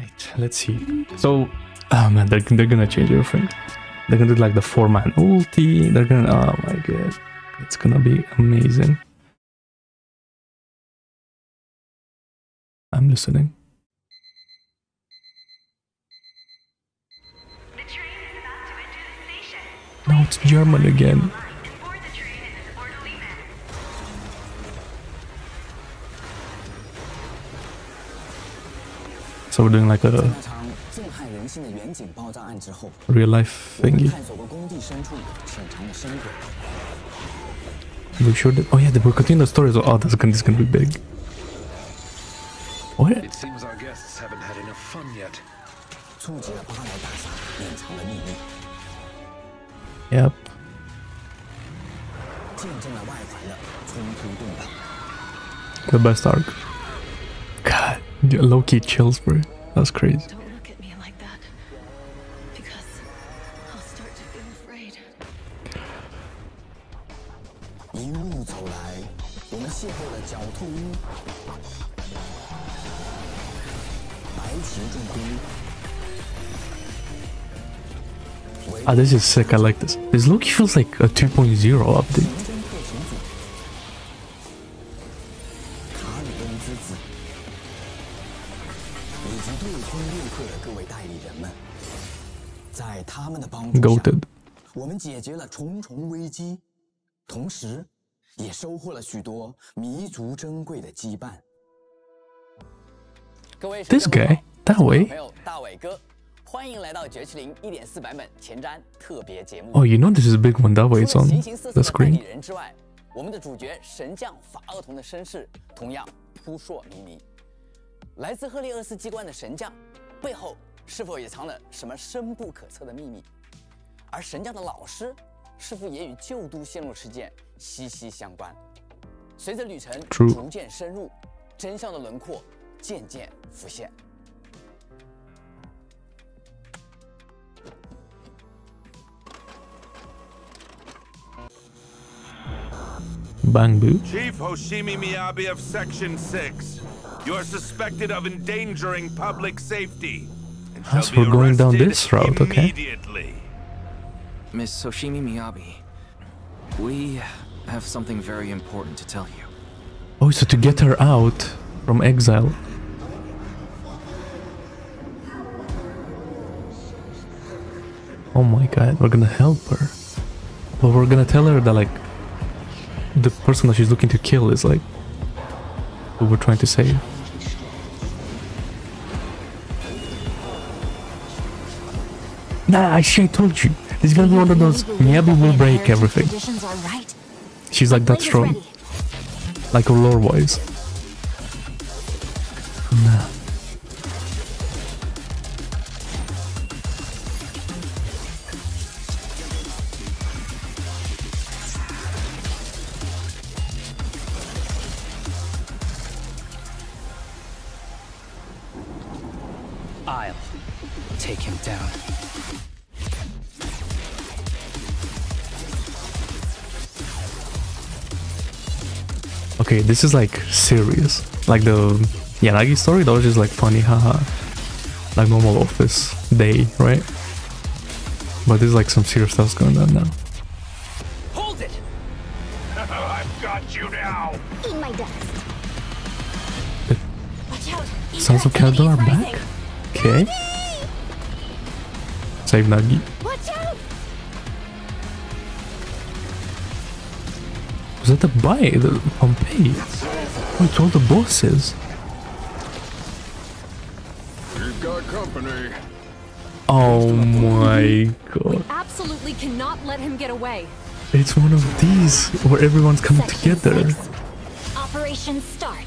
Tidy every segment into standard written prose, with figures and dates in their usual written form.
Alright, let's see. So, oh man, they're gonna change everything. They're gonna do like the 4-man ulti. They're gonna, oh my god. It's gonna be amazing. I'm listening. The train is about to enter the station. No, it's German again. And board the train in an orderly manner. So we're doing like a real life thingy. We sure that, oh yeah, we're continuing the story. So, oh, this is gonna be big. What? It seems our guests haven't had enough fun yet. Yep. The best arc. God, low-key chills, bro. That's crazy. Don't look at me like that, because I'll start to feel afraid. 一路走来，我们邂逅了狡兔屋、白旗重兵。 Ah, this is sick. I like this. This look feels like a 2.0 update. 卡里恩之子，以及对空陆克的各位代理人们，在他们的帮助下， Goated. 我们解决了重重危机，同时也收获了许多弥足珍贵的羁绊。各位 This guy that way. 朋友大伟哥，欢迎来到绝区零1.4版本前瞻特别节目。 Oh, you know this is a big one. That way it's on 形形色色 the 的代理 screen. 人之外，我们的主角神将法厄同的身世同样扑朔迷离。来自赫利厄斯机关的神将，背后是否也藏了什么深不可测的秘密？而神将的老师，是否也与旧都陷落事件息息相关？随着旅程 True 逐渐深入，真相的轮廓渐渐浮现。 Bang boo. Chief Hoshimi Miyabi of Section 6, you are suspected of endangering public safety. And As shall be we're going down arrested this route, okay. immediately. Miss Hoshimi Miyabi, we have something very important to tell you. Oh, so to get her out from exile. Oh my god, we're gonna help her. But we're gonna tell her that like the person that she's looking to kill is like who we're trying to save. Nah, I told you. This is gonna be one of those Miyabi will break everything. Conditions are right. She's like that Brig is strong. ready. Like her lore wise. Nah. I'll take him down. Okay, this is like serious. Like the Yanagi story, that was just like funny, haha. Like normal office day, right? But there's like some serious stuff going on now. Hold it! I've got you now. Eat my dust. Watch out. Sons of Kaldor are back? Okay. Save Nagi. Watch out. Was that the buy? The Pompeii? Oh, it's all the bosses. We've got company. Oh my god. Absolutely cannot let him get away. It's one of these where everyone's coming Section together. 6. Operation start.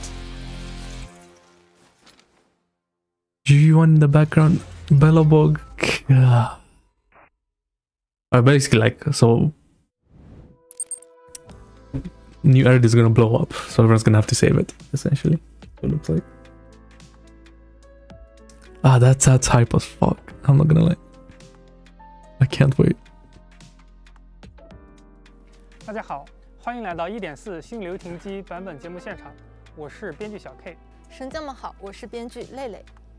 GG1 in the background. Bellabog. Basically like, so new Erd is gonna blow up, so everyone's gonna have to save it, essentially. It looks like. Ah, that's hype as fuck. I'm not gonna lie. I can't wait. 大家好，欢迎来到1.4新流停机版本节目现场，我是编剧小 K。 神将们好，我是编剧蕾蕾。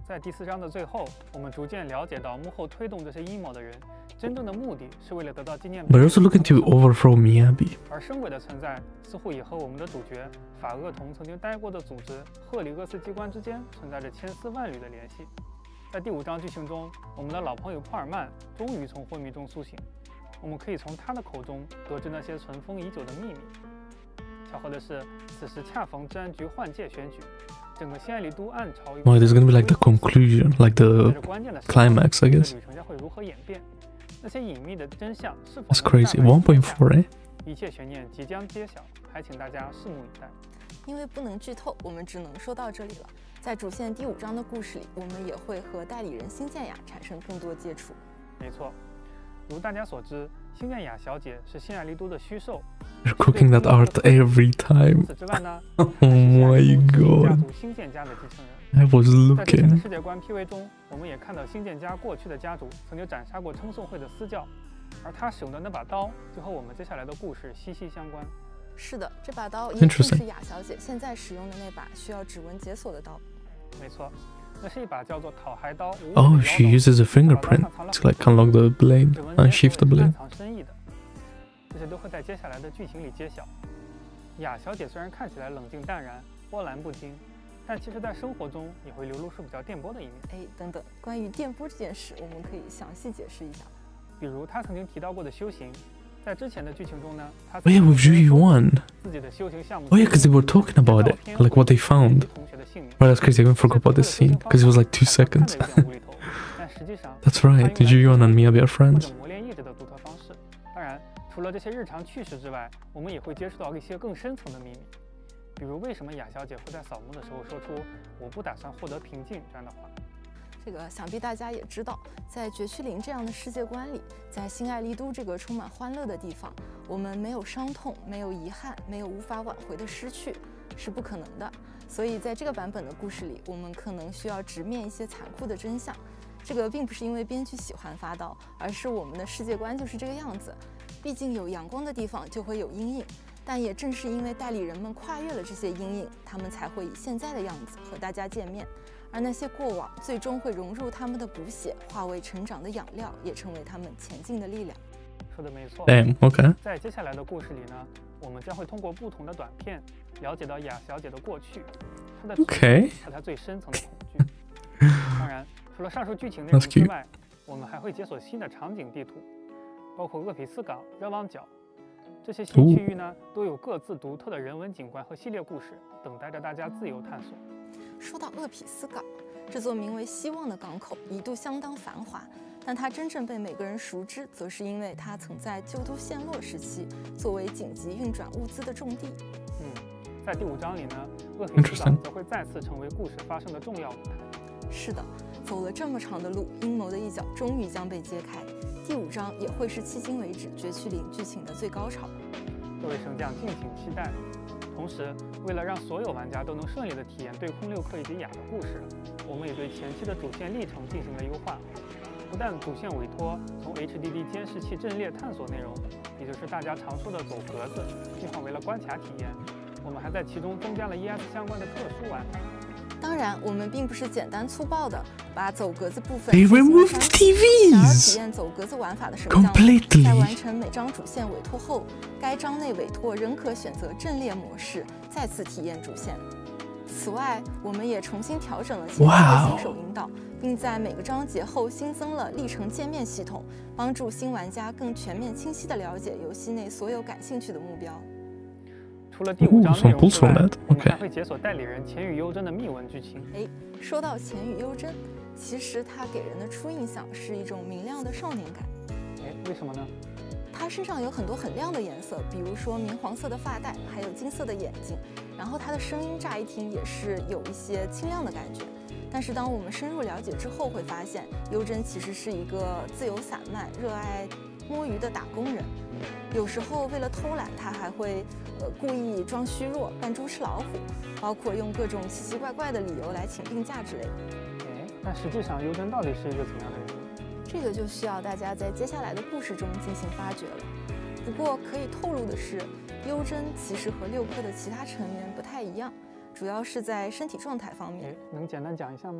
在第4章的最后，我们逐渐了解到幕后推动这些阴谋的人，真正的目的是为了得到纪念碑。 But also looking to overthrow Miyabi. 而生鬼的存在似乎也和我们的主角法厄同曾经待过的组织赫里厄斯机关之间存在着千丝万缕的联系。在第5章剧情中，我们的老朋友珀尔曼终于从昏迷中苏醒，我们可以从他的口中得知那些尘封已久的秘密。巧合的是，此时恰逢治安局换届选举，整个新爱丽都暗潮。 Oh, this is gonna be like the conclusion, like the climax, I guess. 旅程将会如何演变？那些隐秘的真相是否 That's crazy. 1.4, eh? 一切悬念即将揭晓，还请大家拭目以待。 因为不能剧透，我们只能说到这里了。在主线第5章的故事里，我们也会和代理人新建雅产生更多接触。 没错，如大家所知，新建雅小姐是新爱丽都的虚兽。 You're cooking that art every time. 此之外呢 Oh my god. 家族新建家的继承人。 I was 在之前的 looking. 世界观 PV 中，我们也看到新建家过去的家族曾经斩杀过称颂会的私教，而他使用的那把刀就和我们接下来的故事息息相关。 是的，这把刀也正是雅小姐现在使用的那把需要指纹解锁的刀。 没错，那是一把叫做讨骸刀。 Oh, she uses a fingerprint to like unlock the blade and shift the blade. 藏深意的，这些都会在接下来的剧情里揭晓。雅小姐虽然看起来冷静淡然、波澜不惊，但其实在生活中也会流露出比较电波的一面。 哎，等等，关于电波这件事，我们可以详细解释一下。 比如她曾经提到过的修行，在之前的剧情中呢，她 Oh yeah, with Ju-Yuan. 自己的修行项目。 Oh yeah, because they were talking about it, like what they found. Oh, that's crazy. I even forgot about this scene because it was like 2 seconds. 但实际上 That's right. Ju-Yuan and Miyabi are friends. 磨练意志的独特方式。当然，除了这些日常趣事之外，我们也会接触到一些更深层的秘密，比如为什么雅小姐会在扫墓的时候说出“我不打算获得平静”这样的话。 这个想必大家也知道，在绝区林这样的世界观里，在新爱丽都这个充满欢乐的地方，我们没有伤痛，没有遗憾，没有无法挽回的失去，是不可能的。所以在这个版本的故事里，我们可能需要直面一些残酷的真相。这个并不是因为编剧喜欢发刀，而是我们的世界观就是这个样子。毕竟有阳光的地方就会有阴影，但也正是因为代理人们跨越了这些阴影，他们才会以现在的样子和大家见面。而那些过往最终会融入他们的补血，化为成长的养料，也成为他们前进的力量。 说的没错。 Damn, okay. 在接下来的故事里呢，我们将会通过不同的短片了解到雅小姐的过去，她的和她最深层的恐惧。当然，除了上述剧情内容之外，我们还会解锁新的场景地图，包括厄匹斯港、热旺角。这些新区域呢，都有各自独特的人文景观和系列故事，等待着大家自由探索。 说到厄匹斯港，这座名为希望的港口一度相当繁华，但它真正被每个人熟知，则是因为它曾在旧都陷落时期作为紧急运转物资的重地。 在第5章里呢，厄匹斯港则会再次成为故事发生的重要舞台。 是的，走了这么长的路，阴谋的一角终于将被揭开。第5章也会是迄今为止绝区林剧情的最高潮。 各位神将敬请期待。同时，为了让所有玩家都能顺利地体验对空六氪以及雅的故事，我们也对前期的主线历程进行了优化。不但主线委托从 HDD 监视器阵列探索内容，也就是大家常说的走格子，替换为了关卡体验。我们还在其中增加了 ES 相关的特殊玩法。 当然，我们并不是简单粗暴的把走格子部分 They removed TVs. 想要体验走格子玩法的神将，在完成每张主线委托后，该章内委托仍可选择阵列模式，再次体验主线。此外，我们也重新调整了前期的新手引导，并在每个章节后新增了历程界面系统，帮助新玩家更全面、清晰地了解游戏内所有感兴趣的目标。 除了第5章内容之外，我们还会解锁代理人钱宇优真的秘闻剧情。 说到钱宇优真，其实他给人的初印象是一种明亮的少年感。 为什么呢？ 他身上有很多很亮的颜色，比如说明黄色的发带，还有金色的眼睛。然后他的声音乍一听也是有一些清亮的感觉。但是当我们深入了解之后，会发现优真其实是一个自由散漫、热爱摸鱼的打工人。有时候为了偷懒，他还会故意装虚弱，扮猪吃老虎，包括用各种奇奇怪怪的理由来请病假之类的。 但实际上优真到底是一个怎样的人？ 这个就需要大家在接下来的故事中进行发掘了。不过可以透露的是，优真其实和六氪的其他成员不太一样，主要是在身体状态方面。 能简单讲一下吗？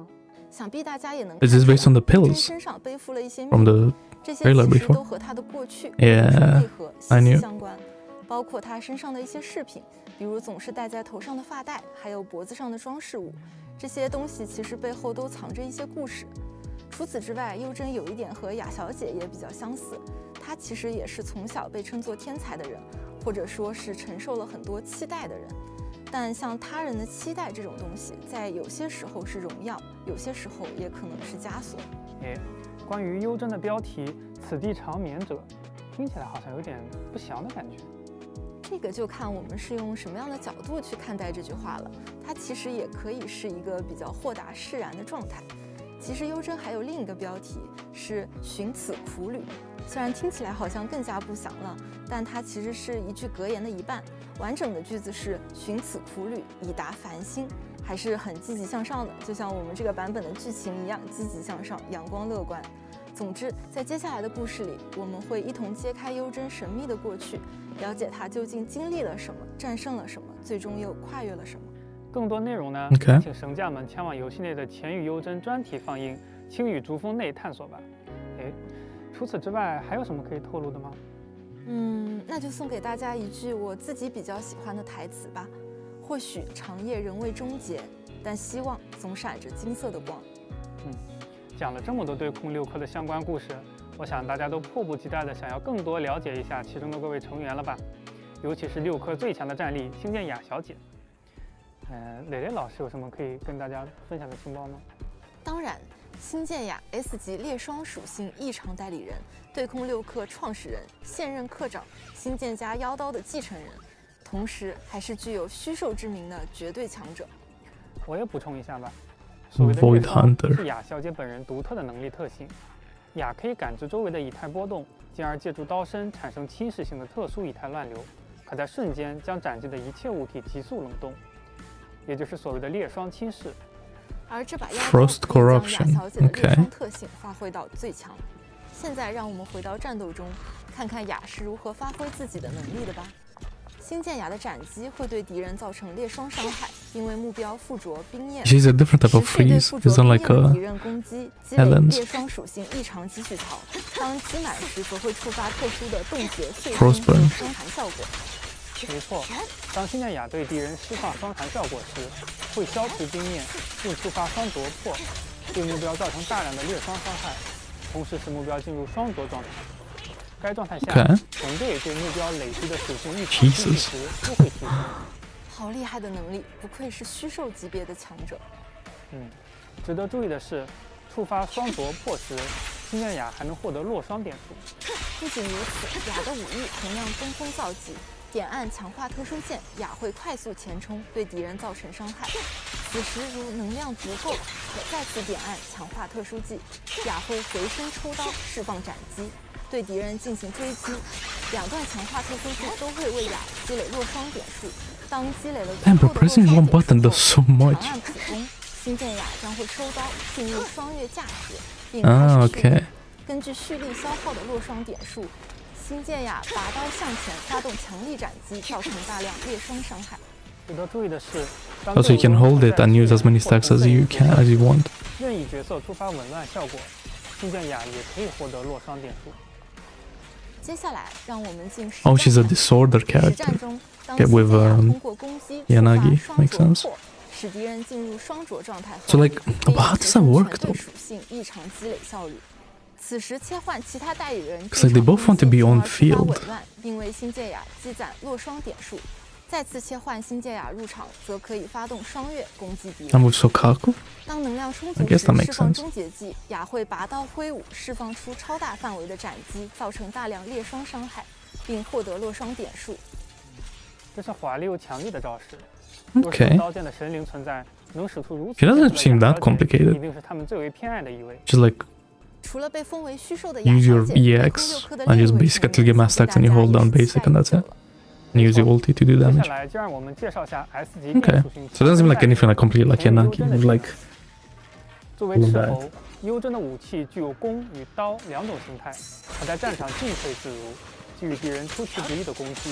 想必大家也能 Is this based on the 看出 pills 身上背负了一些秘 from 密， the 这些 trailer 其实 before? 都和他的过去 Yeah, 内核 I 息 knew. 息相关，包括他身上的一些饰品，比如总是戴在头上的发带，还有脖子上的装饰物，这些东西其实背后都藏着一些故事。除此之外，优真有一点和雅小姐也比较相似，她其实也是从小被称作天才的人，或者说是承受了很多期待的人。但像他人的期待这种东西，在有些时候是荣耀，有些时候也可能是枷锁。 哎，关于优真的标题“此地长眠者”，听起来好像有点不祥的感觉。 这个就看我们是用什么样的角度去看待这句话了。它其实也可以是一个比较豁达释然的状态。其实优真还有另一个标题是“寻此苦旅”，虽然听起来好像更加不祥了，但它其实是一句格言的一半。完整的句子是“寻此苦旅，以达繁星”，还是很积极向上的，就像我们这个版本的剧情一样，积极向上，阳光乐观。总之，在接下来的故事里，我们会一同揭开优真神秘的过去，了解她究竟经历了什么，战胜了什么，最终又跨越了什么。 更多内容呢， Okay. 请神将们前往游戏内的前与优真专题放映《青与竹峰》内探索吧。哎，除此之外还有什么可以透露的吗？ 那就送给大家一句我自己比较喜欢的台词吧。或许长夜仍未终结，但希望总闪着金色的光。 讲了这么多对空六氪的相关故事，我想大家都迫不及待的想要更多了解一下其中的各位成员了吧？尤其是六氪最强的战力星舰雅小姐。蕾蕾老师有什么可以跟大家分享的情报吗？ 当然，星舰雅 S 级猎双属性异常代理人，对空六氪创始人，现任课长，星舰家妖刀的继承人，同时还是具有虚兽之名的绝对强者。 我也补充一下吧，所谓的 Void 猎双 Hunter 是雅小姐本人独特的能力特性。雅可以感知周围的以太波动，进而借助刀身产生侵蚀性的特殊以太乱流，可在瞬间将斩击的一切物体急速冷冻，也就是所谓的猎双侵蚀。 而这把妖刀 Frost 可以将 Corruption 雅小姐的猎 OK 双特性发挥到最强。现在让我们回到战斗中，看看雅是如何发挥自己的能力的吧。星舰雅的斩击会对敌人造成猎双伤害，因为目标附着冰焰。 She's a different type of 持续对 freeze. 附着 It's 冰 not 焰 like 的 a 敌人攻击，积累 Helen's 猎双属性异常积蓄槽，当积满时则会触发特殊的冻结、碎冰 Frostburn 和伤寒效果。 没错，当星舰雅对敌人释放双寒效果时，会消除冰焰，并触发双灼破，对目标造成大量的猎双伤害，同时使目标进入双灼状态。该状态下， Okay 整队对目标累积的属性异常积蓄值都会提升。 好厉害的能力，不愧是虚兽级别的强者。 值得注意的是，触发双灼破时，星舰雅还能获得落双点数。 不仅如此，雅的武艺同样登峰造极。点按强化特殊键，雅会快速前冲，对敌人造成伤害。此时如能量足够，可再次点按强化特殊技，雅会回身抽刀释放斩击，对敌人进行追击。两段强化特殊技都会为雅积累落双点数。当积累了足 Damn, 够 but 的落 pressing 双 one 点 button 数 does so 后， much. 长按普攻，星舰雅将会收刀进入双月架时，并啊开始蓄力。 OK 根据蓄力消耗的落双点数，星舰雅拔刀向前发动强力斩击，造成大量猎双伤害。 值得注意的是，当 Also, you can hold it and use as many stacks as you can as you want. 任意角色触发紊乱效果，星舰雅也可以获得落双点数。 接下来，让我们进实 Oh, 战 she's a 场 disorder 实 character. 战中，当 Okay, 星 with 舰雅通过攻击触 Yanagi, 发双 makes 灼 sense. 破，使敌人进入双灼状态后， So, like, 可以 how does 提 that 升 work 全队 though? 属性异常积累效率。此时切换其他代理人 'Cause, like, they both want to be on 进而触发 field. 紊乱，并为星舰雅积攒落双点数。再次切换星舰雅入场，则可以发动双月攻击敌人。 And with Sokaku? 当能量充足 I guess 时， that makes 释放 sense. 终结技，雅会拔刀挥舞，释放出超大范围的斩击，造成大量猎双伤害，并获得落双点数。 这是华丽又强力的招式。若是有 Okay. 刀剑的神灵存在，能使出如此 It doesn't 简洁的 seem that 雅小姐 complicated. 一定是他们最为偏爱的一位。 Just like 除了被封为虚兽的雅 use 小 your 姐， EX 空六氪的 and 另一 just 位 basically 成 get 员 mass 被 stacks and you 大家 hold 也 down 是 basic 期待 and 已 that's 久 it. 了。 And use your ulti to do 接 damage. 下来就让我们介绍下 S 级 Okay. 电属性 So it doesn't seem like anything like completely like 前 Yanagi. 优真的 It's 形 like 态作为斥候，优真的武器具有弓与刀两种形态，可在战场进退自如，给予敌人出其不意的攻击。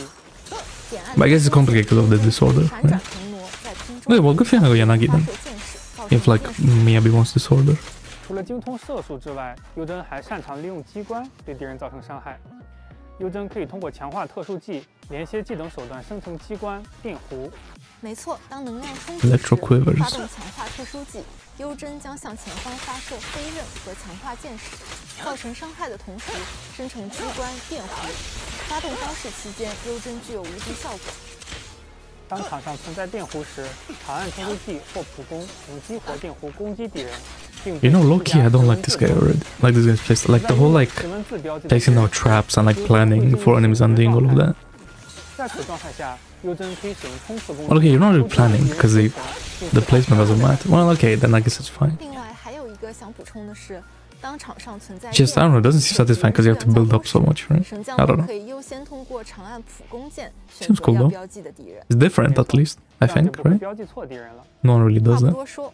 But I guess it's complicated because of the disorder. Right? Okay, well, good thing I got Yanagi then. If like Miyabi wants disorder. 除了精通射术之外，优真还擅长利用机关对敌人造成伤害。优真可以通过强化特殊技、连接技等手段生成机关、电弧。 没错，当能量充足时，发动强化特殊技，优真将向前方发射飞刃和强化箭矢，造成伤害的同时生成机关、电弧。发动招式期间，优真具有无敌效果。 当场上存在电弧时，长按特殊技或普攻无激活电弧攻击敌人。 You know, low-key, I don't like this guy already. Like this guy's place, like the whole like placing out traps and like planning for enemies and doing all of that. Well, okay, you're not really planning because the placement doesn't matter. Well, okay, then I guess it's fine. Just I don't know, it doesn't seem satisfying because you have to build up so much, right? I don't know. Seems cool though. It's different at least, I think, right? No one really does that.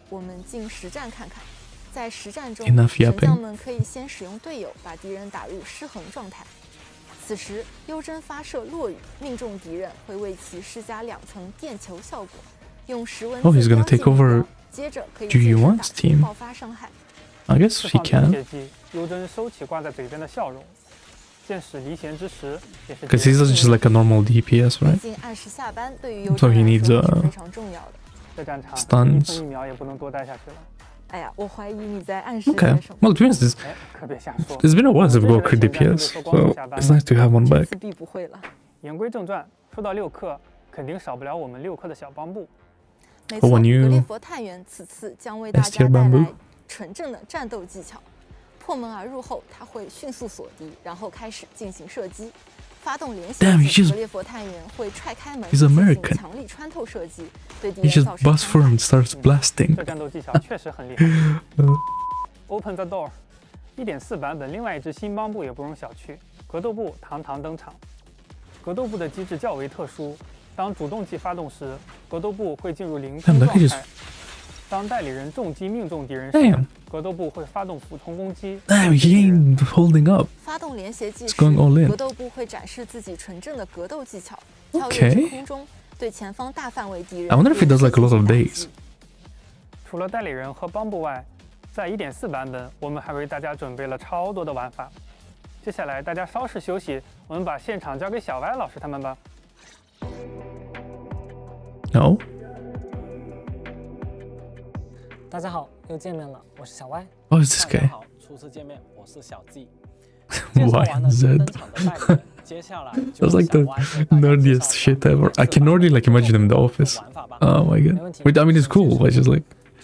Enough yapping. 可以先使用队友把敌人打入失衡状态。此时，优真发射落雨，命中敌人会为其施加2层电球效果。用石文 he's gonna take over 接着可以 Ju-Yuan's team. 爆发伤害。 I guess he can. 优真收起挂在嘴边的笑容，剑使离弦之时，也是 Because he's just like a normal DPS, right? 按时下班对于优 So 真 he 来 needs 说是非常重要的。 在战场， stuns. 1秒也不能多待下去了。 哎呀，我怀疑你在暗示 Okay. Well, to be honest, it's been a while since we got crit DPS, so it's nice to have one back. 必不会了。 言归正传，说到6氪，肯定少不了我们6氪的小帮部。 没错，格列佛探员此次将为大家带来纯正的战斗技巧。破门而入后，他会迅速锁敌，然后开始进行射击。发动连续，格列佛探员会踹开门，进行强力穿透射击，对敌人造成伤害。 blasting. 这战斗技巧确实很厉害。Open the door， 1.4 版本另外一支新帮部也不容小觑，格斗部堂堂登场。格斗部的机制较为特殊，当主动技发动时，格斗部会进入零空状态。当代理人重击命中敌人时，格斗部会发动俯冲攻击。 Damn, he ain't holding up. 发动连携技时， going all in. 格斗部会展示自己纯正的格斗技巧，跳跃至空中，对前方大范围敌人。 I wonder if he does like a lot of days. 除了代理人和帮部外，在 1.4 版本，我们还为大家准备了超多的玩法。接下来大家稍事休息，我们把现场交给小歪老师他们吧。 No. 大家好，又见面了，我是小歪。 Oh, is this guy? 大家好，初次见面，我是小 G。 YZ. That's like the nerdiest shit ever. I can already like imagine him in the office. Oh my god. Wait, I mean it's cool, but it's just like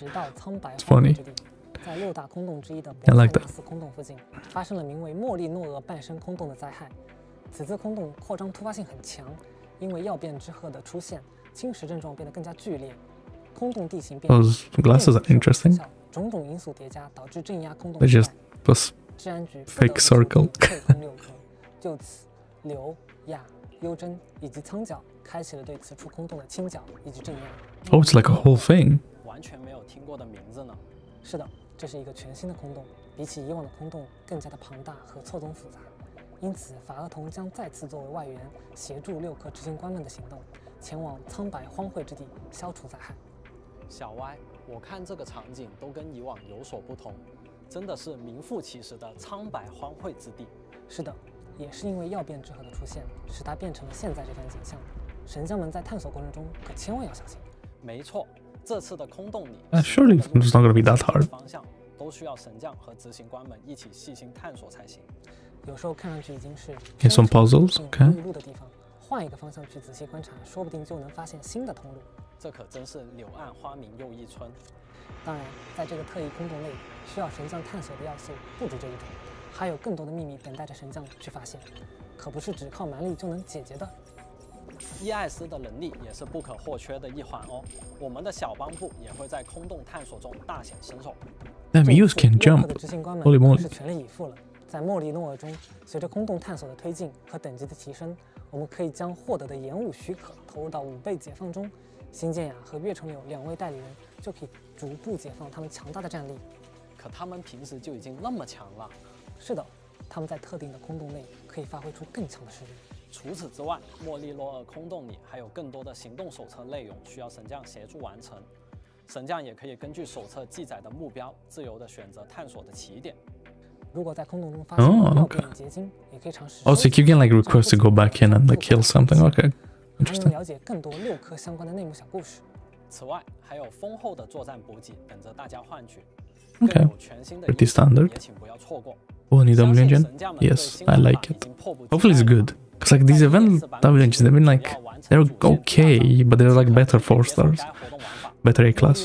it's funny. 在6大空洞之一的 I like that. 空洞附近，发生了名为莫利诺俄半身空洞的灾害。此次空洞扩张突发性很强，因为曜变之鹤的出现，侵蚀症状变得更加剧烈。 空洞地形变 Those glasses are interesting. 种种因素叠加，导致镇压空洞。 They just was 治安局 fake circle. 退空6氪，就此，刘、亚、优真以及仓角开启了对此处空洞的清剿以及镇压。 Oh, it's like a whole thing. 完全没有听过的名字呢？是的，这是一个全新的空洞，比起以往的空洞更加的庞大和错综复杂。因此，法厄同将再次作为外援，协助6氪执行官们的行动，前往苍白荒秽之地，消除灾害。 小歪，我看这个场景都跟以往有所不同，真的是名副其实的苍白荒秽之地。 是的，也是因为曜变之河的出现，使它变成了现在这番景象。神将们在探索过程中可千万要小心。 没错，这次的空洞里 surely it's not gonna be that hard. 方向都需要神将和执行官们一起细心探索才行。 有时候看上去已经是 some puzzles, okay. 路的地方，换一个方向去仔细观察，说不定就能发现新的通路。 这可真是柳暗花明又一村。 当然，在这个特异空洞内，需要神将探索的要素不止这一种，还有更多的秘密等待着神将去发现，可不是只靠蛮力就能解决的。 伊艾斯的能力也是不可或缺的一环哦。我们的小帮部也会在空洞探索中大显身手。 Damn, Muse can jump. 执行官们 Holy moly! 是全力以赴了。在莫利诺尔中，随着空洞探索的推进和等级的提升，我们可以将获得的延误许可投入到5倍解放中。 新建雅和岳崇友2位代理人就可以逐步解放他们强大的战力。 可他们平时就已经那么强了。 是的，他们在特定的空洞内可以发挥出更强的实力。 除此之外，莫利洛尔空洞里还有更多的行动手册内容需要神将协助完成。神将也可以根据手册记载的目标，自由地选择探索的起点。 如果在空洞中发现要变的结晶，也可以尝试。 Oh, so you can like request to go back in and like kill something. Okay, 还能了解更多6颗相关的内幕小故事。 此外，还有丰厚的作战补给等着大家换取。 Okay, pretty standard. 也请不要错过。 Oh, need double engine? Yes, I like it. Hopefully it's good. Cause like these event double engines, they've been like they're okay, but they're like better 4 stars, better A class.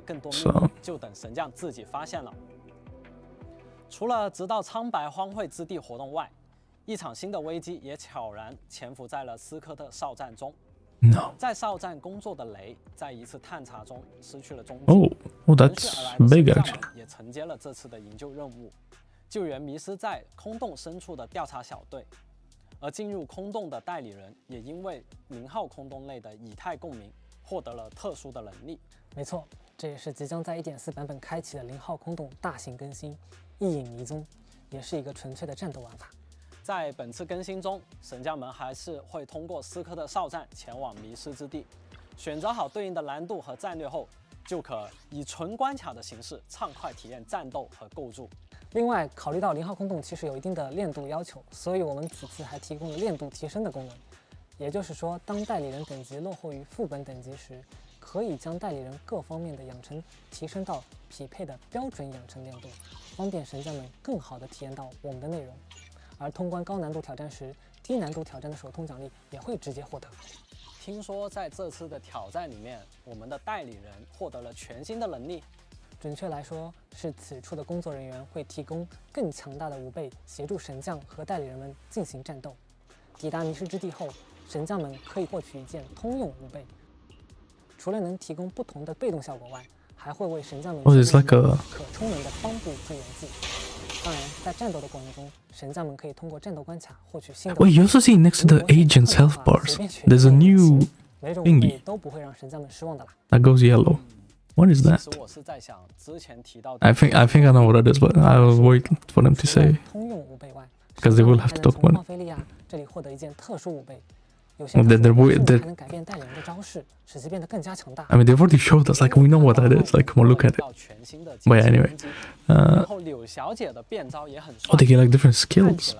So. 就等神将自己发现了。除了直到苍白荒秽之地活动外，一场新的危机也悄然潜伏在了斯科特哨站中。 No. 在哨站工作的雷，在一次探查中失去了踪迹。 Oh, that's big actually. 也承接了这次的营救任务，救援迷失在空洞深处的调查小队。而进入空洞的代理人也因为0号空洞内的以太共鸣，获得了特殊的能力。 没错，这也是即将在 1.4 版本开启的0号空洞大型更新。一影迷踪，也是一个纯粹的战斗玩法。 在本次更新中，神将们还是会通过斯科特哨站前往迷失之地，选择好对应的难度和战略后，就可以纯关卡的形式畅快体验战斗和构筑。 另外，考虑到0号空洞其实有一定的练度要求，所以我们此次还提供了练度提升的功能。也就是说，当代理人等级落后于副本等级时，可以将代理人各方面的养成提升到匹配的标准养成练度，方便神将们更好地体验到我们的内容。而通关高难度挑战时，低难度挑战的手通奖励也会直接获得。 听说在这次的挑战里面，我们的代理人获得了全新的能力。 准确来说，是此处的工作人员会提供更强大的武备，协助神将和代理人们进行战斗。抵达迷失之地后，神将们可以获取一件通用武备。除了能提供不同的被动效果外，还会为神将们提供可充能的帮助助援技。当然，在战斗的过程中，神将们可以通过战斗关卡获取新的。 Wait, you also see next to the agent's health bars, there's a new thingy 都不会让神将们失望的啦。 that goes yellow. What is that? I think I know what it is, but I'll wait for them to say. 通用武备外， Because they will have to talk about it. 奥菲利亚这里获得一件特殊武备。 Well, they're, 还能改变代理人的招式，使其变得更加强大。 I mean, they've already showed us, like, we know what that is. Like, come on, look at it. But yeah, anyway. Oh, they get, like, different skills.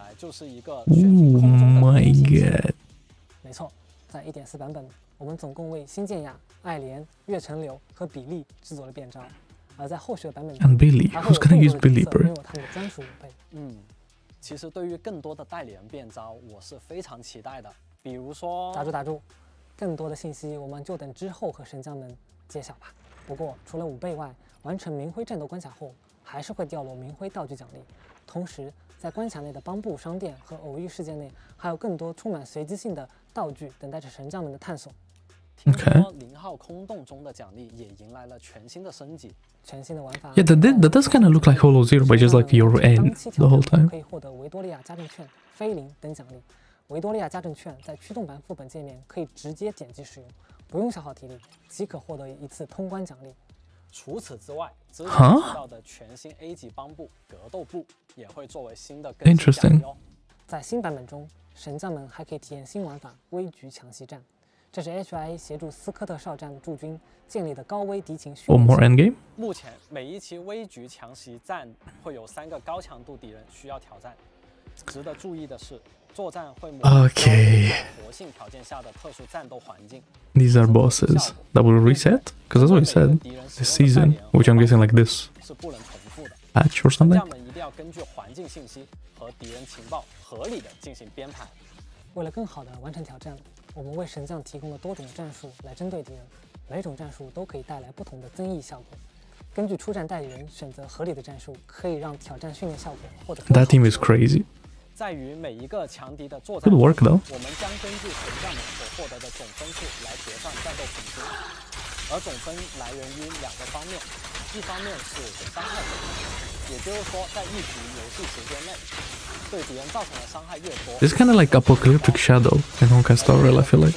Oh my god. 没错，在 1.4 版本，我们总共为新剑雅、爱莲、月城流和比利制作了变招，而在后续的版本中 And Billy, who's gonna use Billy, bro? 有他们的专属武备。 其实对于更多的代理人变招，我是非常期待的。 比如说， 打住，更多的信息我们就等之后和神将们揭晓吧。不过，除了武备外，完成明辉战斗关卡后，还是会掉落明辉道具奖励。同时，在关卡内的帮布商店和偶遇事件内，还有更多充满随机性的道具等待着神将们的探索。 听说0号空洞中的奖励也迎来了全新的升级， 全新的玩法。 Yeah, that does kind of look like Holo Zero, but just like your end the whole time. 可以获得维多利亚家政券、菲林等奖励。 维多利亚家政券在驱动版副本界面可以直接点击使用，不用消耗体力，即可获得一次通关奖励。 除此之外，之前提到的全新 A 级帮部格斗部也会作为新的更新奖励哦。在新版本中，神将们还可以体验新玩法危局强袭战，这是 HIA 协助斯科特哨站驻军建立的高危敌情训练。 more endgame. 目前每一期危局强袭战会有3个高强度敌人需要挑战。值得注意的是。 作战会模拟活性条件下的特殊战斗环境。 These are bosses that will reset, because that's what you said. This season, which I'm guessing like this patch or something. 将们一定要根据环境信息和敌人情报合理的进行编排。 为了更好的完成挑战，我们为神将提供了多种战术来针对敌人，每种战术都可以带来不同的增益效果。根据出战代理人选择合理的战术，可以让挑战训练效果获得。 That team is crazy. 在于每一个强敌的作战， Good work, though. 我们将根据神将们所获得的总分数来结算战斗平均，而总分来源于2个方面，一方面是伤害总分，也就是说，在一局游戏时间内，对敌人造成的伤害越多。 This is kind of like Apocalyptic Shadow in Honkai Star Rail, I feel like.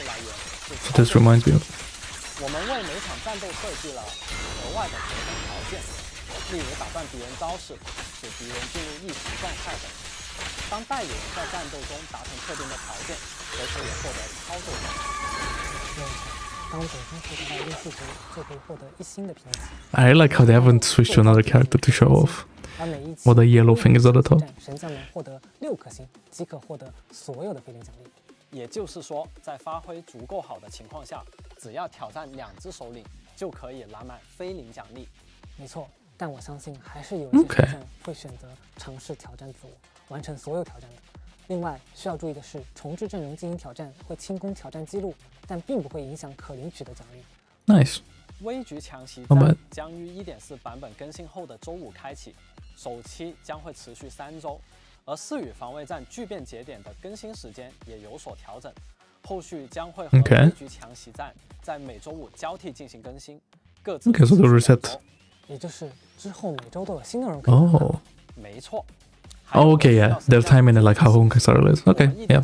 So this reminds me of. 我们为每场战斗设计了额外的得分条件，例如打断敌人招式，使敌人进入一体状态等。 当代理人在战斗中达成特定的条件，则可以获得操作奖。当本身触达到一定数值，就可以获得一星的评级。 I like how they haven't switched to another character to show off what the yellow thing is at the top. 神将们获得6颗星，即可获得所有的菲林奖励。也就是说，在发挥足够好的情况下，只要挑战2只首领，就可以拿满菲林奖励。没错，但我相信还是有一些神将会选择尝试挑战自我，完成所有挑战的。另外需要注意的是，重置阵容进行挑战会清空挑战记录，但并不会影响可领取的奖励。 Nice。 微局强袭战将于 1.4 版本更新后的周5开启，首期将会持续3周。而4羽防卫战巨变节点的更新时间也有所调整，后续将会和微局强袭战在每周5交替进行更新，各自 so the reset。 也就是之后每周都有新内容可以玩。没错。 Oh, okay, yeah. They're timing it like how Honkai Star Rail is. Okay, yeah.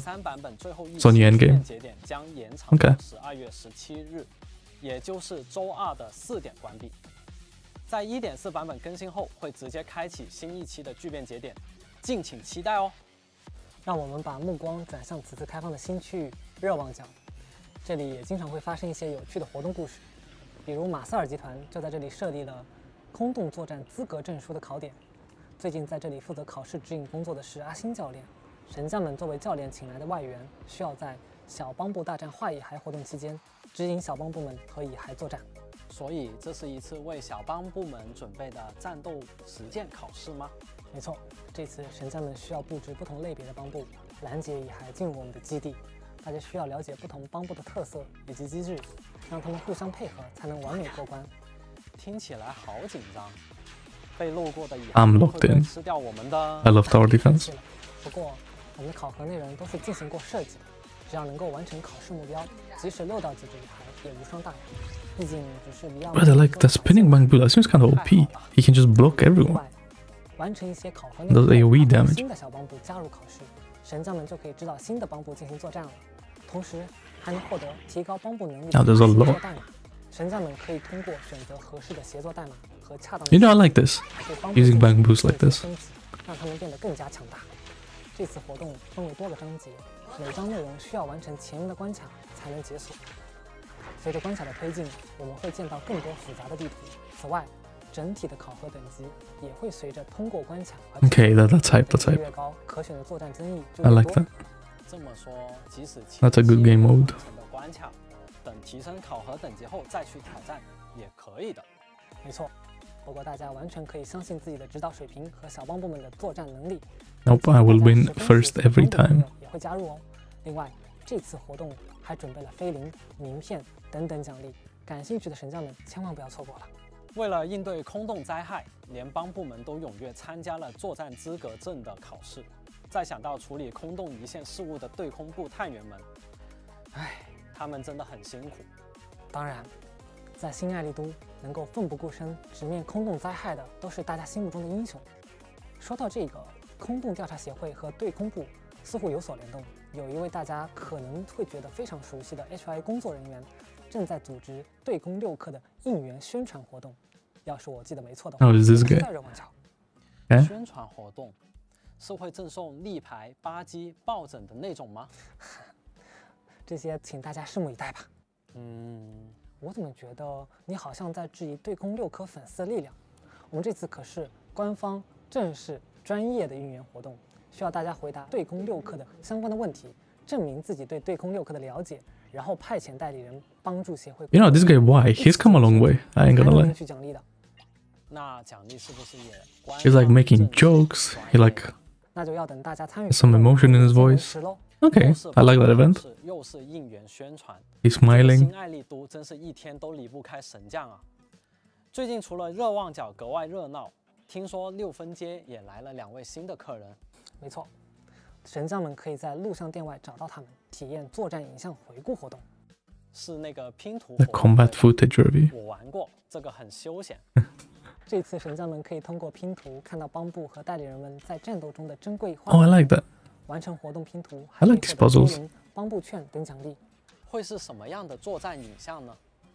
So new endgame. 节点将延长到12月17日，也就是周2的4点关闭。在 1.4 版本更新后，会直接开启新一期的巨变节点，敬请期待哦。让我们把目光转向此次开放的新区域热望角，这里也经常会发生一些有趣的活动故事，比如马塞尔集团就在这里设立了空洞作战资格证书的考点。最近在这里负责考试指引工作的是阿星教练。神将们作为教练请来的外援，需要在小帮部大战化蚁骸活动期间指引小帮部们和蚁骸作战。所以这是一次为小帮部们准备的战斗实践考试吗？没错，这次神将们需要布置不同类别的帮部，拦截蚁骸进入我们的基地。大家需要了解不同帮部的特色以及机制，让他们互相配合，才能完美过关。听起来好紧张。被路过的蚁 I'm locked in. 吃掉我们的 I love tower defense. 不过我们的考核内容都是进行过设计的，只要能够完成考试目标，即使漏到几只蚁骸也无伤大雅。毕竟只是离岸。 But like the spinning bamboo, that seems kind of OP. He can just block everyone. 完成一些考核内 Does 容， AoE damage. 新的小帮部加入考试，神将们就可以指导新的帮部进行作战了，同时还能获得提高帮部能力的 Now there's a 协作 lot. 代码。神将们可以通过选择合适的协作代码和恰当的 You know, I like this. Using bamboos like this. 让他们变得更加强大。这次活动分为多个章节，每章内容需要完成前面的关卡才能解锁。随着关卡的推进，我们会见到更多复杂的地图。此外，整体的考核等级也会随着通过关卡而 Okay, that's hype. That's hype. 越高，可选的作战增益就 I 越 like 多。 that. 这么说，即使 That's a good game mode. 的关卡，等提升考核等级后再去挑战也可以的。没错。不过大家完全可以相信自己的指导水平和小帮部们的作战能力。 Nope, I will win first every time. 也会加入哦。另外，这次活动还准备了菲林、名片等等奖励，感兴趣的神将们千万不要错过了。为了应对空洞灾害，连帮部们都踊跃参加了作战资格证的考试。再想到处理空洞一线事务的对空部探员们，他们真的很辛苦。当然，在新爱丽都能够奋不顾身直面空洞灾害的，都是大家心目中的英雄。说到这个，空洞调查协会和对空部似乎有所联动。有一位大家可能会觉得非常熟悉的 HI 工作人员，正在组织对空6氪的应援宣传活动。要是我记得没错的话， Oh, is this guy? 在热望角。宣传活动是会赠送立牌、吧唧、抱枕的那种吗？这些请大家拭目以待吧。我怎么觉得你好像在质疑对空6氪粉丝的力量？我们这次可是官方、正式、专业的应援活动，需要大家回答对空6氪的相关的问题，证明自己对对空6氪的了解，然后派遣代理人帮助协会。 You know, this guy, why? He's come a long way. I ain't gonna lie. 去奖励的。那奖励是不是也 He's like making jokes. He like 那就要等大家参与 some emotion in his voice. Okay, I like that event. 又是应援宣传。 He's smiling. 新爱丽都真是一天都离不开神将啊！最近除了热望角格外热闹，听说6分街也来了2位新的客人。没错，神将们可以在录像店外找到他们，体验作战影像回顾活动。是那个拼图 The combat footage review. 我玩过，这个很休闲。这次神将们可以通过拼图看到帮部和代理人们在战斗中的珍贵画 Oh, 面。 I like that. 完成活动拼图， I like these puzzles. 帮部券等奖励。会是什么样的作战影像呢？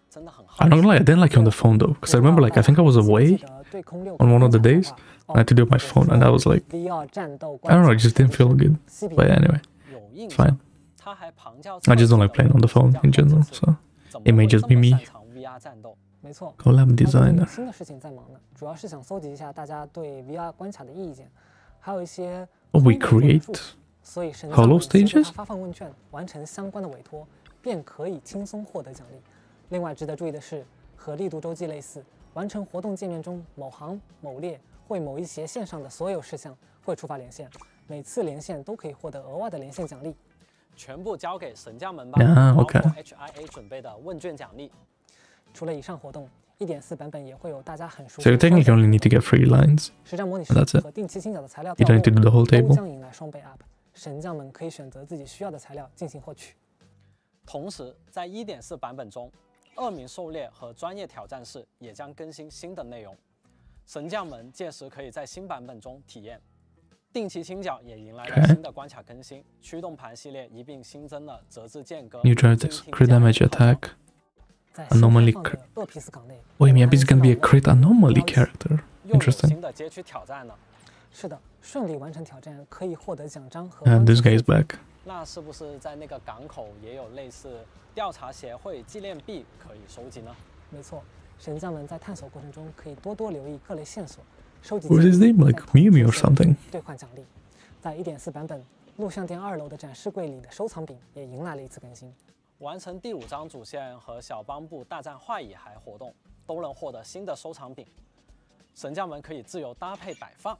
I'm not gonna lie, I didn't like it on the phone though, because I remember like I think I was away on one of the days. I had to do it on my phone, and I was like, I don't know, it just didn't feel good. But anyway, it's fine. I just don't like playing on the phone in general, so it may just be me. 没错 Collab designer. 新的事情在忙呢，主要是想搜集一下大家对 VR 关卡的意见，还有一些 We create 所以神 hollow stages 发放问卷，完成相关的委托，便可以轻松获得奖励。另外值得注意的是，和力度周记类似，完成活动界面中某行某列或某一斜线上的所有事项会触发连线，每次连线都可以获得额外的连线奖励。 全部交给神将们吧，包括 HIA 准备的问卷奖励。 除了以上活动 1.4 版本也会有大家很熟悉 So you technically only need to get 3 lines. 实战模拟室 That's it. 和定期清缴的材料 You don't need to do the whole table. 都将迎来双倍 up， 神将们可以选择自己需要的材料进行获取。 同时，在 1.4 版本中，2名狩猎和专业挑战室也将更新新的内容，神将们届时可以在新版本中体验。定期清缴也迎来了新的关卡更新，驱动盘系列一并新增了折枝剑歌、 New tactics, crit damage attack, anomaly. Wait, maybe it's gonna be a crit anomaly character. Interesting. 新的街区挑战呢？ 是的，顺利完成挑战可以获得奖章和。 And this guy is back. 那是不是在那个港口也有类似调查协会纪念币可以收集呢？ 没错，神将们在探索过程中可以多多留意各类线索。 What's his name? Like Mew or something? 兑换奖励，在 1.4 版本，录像店2楼的展示柜里的收藏品也迎来了一次更新。 完成第5章主线和小帮部大战坏野孩活动，都能获得新的收藏品。神将们可以自由搭配摆放。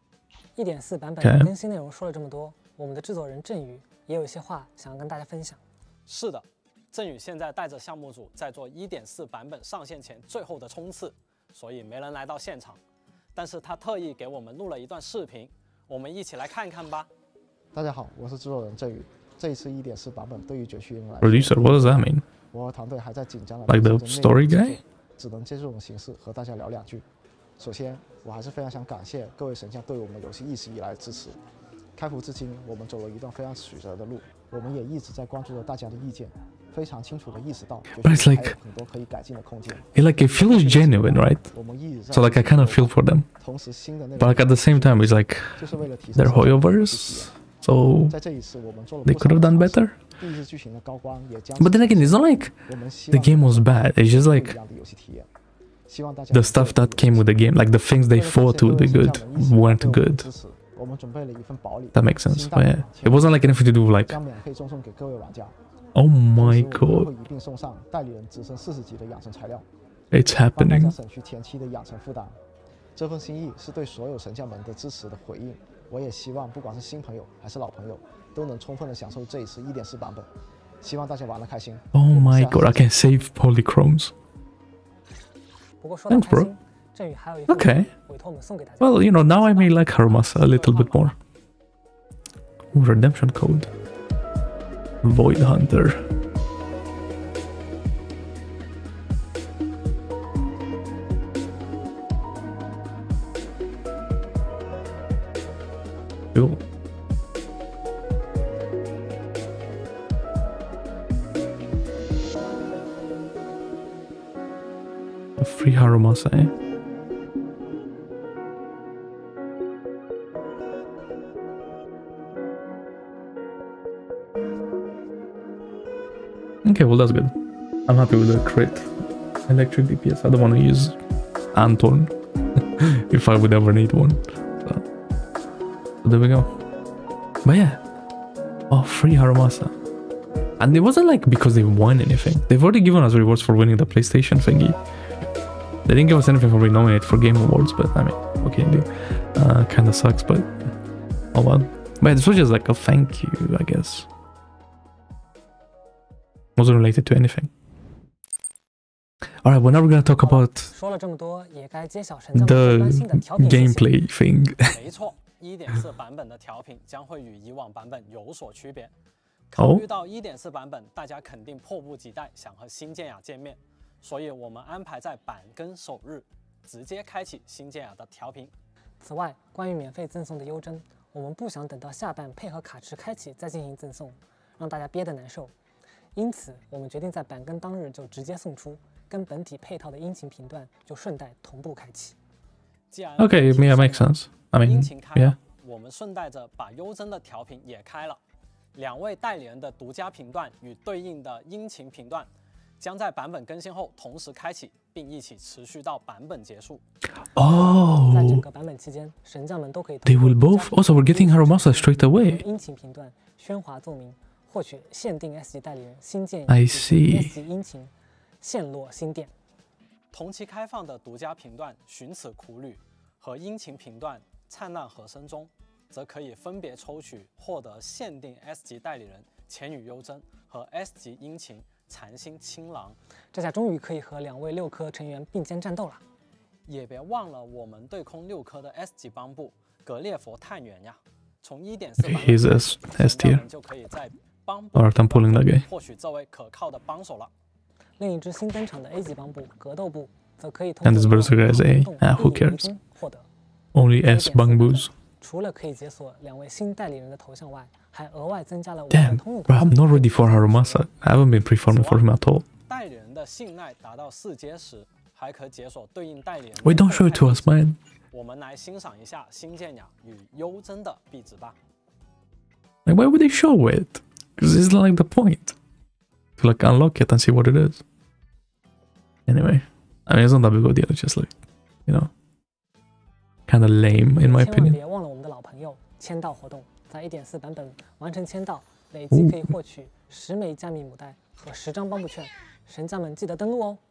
1.4 版本更新内容说了这么多，我们的制作人振宇也有一些话想要跟大家分享。 是的，振宇现在带着项目组在做 1.4 版本上线前最后的冲刺，所以没人来到现场。 但是他特意给我们录了一段视频，我们一起来看看吧。 大家好，我是制作人振宇。这一次 1.4 版本对于绝区人来 Producer, what does that mean? 我和团队还在紧张的 like the story guy， 只能借这种形式和大家聊2句。首先，我还是非常想感谢各位神将对我们游戏一直以来的支持。开服至今，我们走了一段非常曲折的路，我们也一直在关注着大家的意见。 非常清楚地意识到， But it's like, 很多可以改进的空间。 it feels genuine, right? So like I kind of feel for them. 同时，新的内容 But like at the same time, it's like they're Hoyoverse, so 在这一次我们做了 they could have done better. 第一次剧情的高光也将 But then again, it's not like the game was bad. It's just like the stuff that came with the game, like the things they thought would be good, weren't good. 我们准备了一份宝礼 That makes sense. But yeah, it wasn't like anything to do with like. 将免费赠送给各位玩家。 Oh my god. 会一并送上代理人直升40级的养成材料。 It's 帮大 happening. 家省去前期的养成负担。这份心意是对所有神将们的支持的回应。我也希望不管是新朋友还是老朋友，都能充分的享受这一次 1.4 版本。希望大家玩得开心。 Oh my god, I can save polychromes. 不过说到 Thanks, 开 bro. 心，振宇还有一份 Okay. 委托我们送给大家。 Well, you know, now I may like Harumasa a little bit more. Ooh, redemption code. Void Hunter. Cool. A free Harumasa, eh? Okay, well that's good. I'm happy with the crit. Electric DPS. I don't want to use Anton if I would ever need one. So there we go. But yeah. Oh, free Harumasa. And it wasn't like because they won anything. They've already given us rewards for winning the PlayStation thingy. They didn't give us anything for being nominated for Game Awards, but I mean, okay, kinda sucks, but oh well. But this was just like a thank you, I guess. Wasn't related to anything. Alright, well now we're gonna talk about 说了这么多，也该揭晓神将们最关心的 the 调频信息。 gameplay thing. 没错，1.4 版本的调频将会与以往版本有所区别。考虑到1.4版本，大家肯定迫不及待想和新剑雅见面，所以我们安排在版更首日直接开启新剑雅的调频。 此外，关于免费赠送的优征，我们不想等到下半配合卡池开启再进行赠送，让大家憋得难受。因此，我们决定在版更当日就直接送出， 跟本体配套的音情频段就顺带同步开启。 Okay, yeah, makes sense. I mean, yeah. 我们顺带着把优真的调频也开了，2位代理人的独家频段与对应的音情频段将在版本更新后同时开启，并一起持续到版本结束。 在整个版本期间，神将们都可以 They will both. Also, we're getting Harumasa straight away. 音情频段喧哗奏鸣，获取限定 S 级代理人新建 I see. S 级音情，陷落新店。 同期开放的独家频段寻此苦旅和音情频段灿烂和声中，则可以分别抽取获得限定 S 级代理人浅羽优真和 S 级音情禅心青狼。 这下终于可以和2位6颗成员并肩战斗了。 也别忘了我们对空6颗的 S 级帮部格列佛探员呀。从 1.4 版本 He's S tier. 就可以在帮部 Alright, I'm pulling that guy. 获取这位可靠的帮手了。 另一支新登场的 A 级帮部格斗部则可以通过 And this Berserker is A. Who cares? 获得。 Only S Bangboos. 除了可以解锁2位新代理人的头像外，还额外增加了 Damn, bro, I'm not ready for Harumasa. I haven't been pre-farming for him at all. 代理人的信赖达到4阶时，还可解锁对应代理人。 Wait, don't show it to us, man. 我们来欣赏一下新剑雅与优真的壁纸吧。 Like, why would they show it? Because it's not like the point. To like unlock it and see what it is. Anyway, I mean, it's not that big of a deal. It's just like, you know, kind of lame in my 千万 opinion. 别忘了我们的老朋友签到活动，在 1.4 版本完成签到，累计可以获取10枚加密母带和10张帮部券，神将们记得登录哦。